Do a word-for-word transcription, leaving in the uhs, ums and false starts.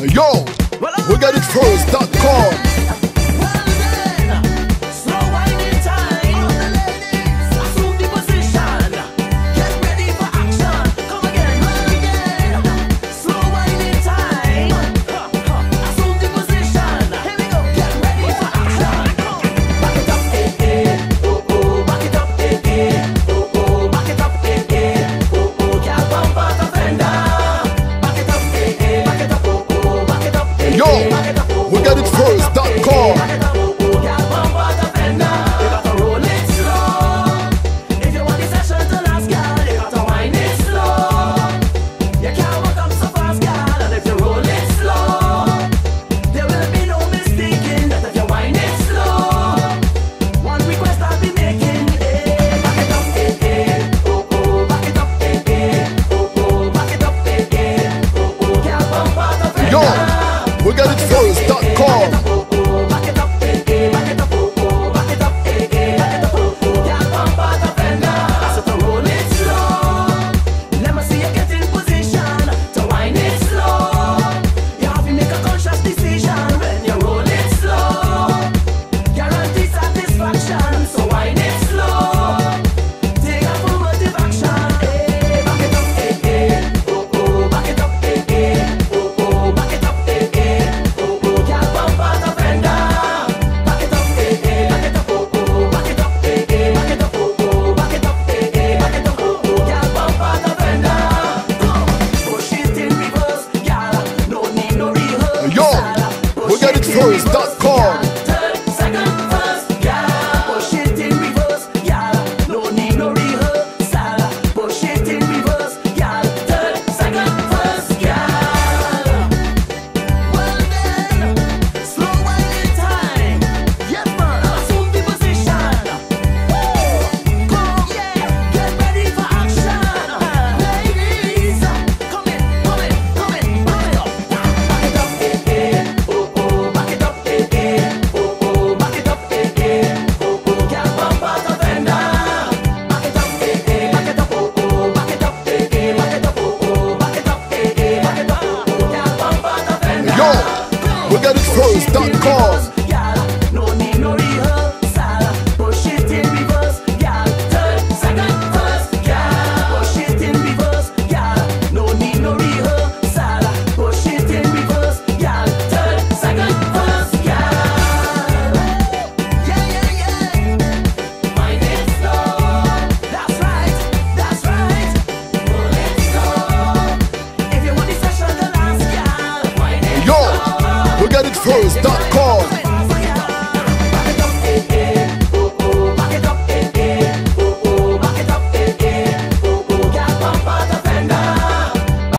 Yo, we got it first dot com. Yo, we got it first dot com. Yo, we got it first dot com. First dot com. We got it first dot com. No need no rehearsal. Push it in reverse, girl. Third, second, first, girl. Push it in reverse, girl. No need no rehearsal. Push it in reverse, girl. Third, second, first, girl. Yeah, yeah, yeah. Mind it slow. That's right, that's right. Pull it slow. If you want the session to last, girl. Mind it slow. We got it first dot com.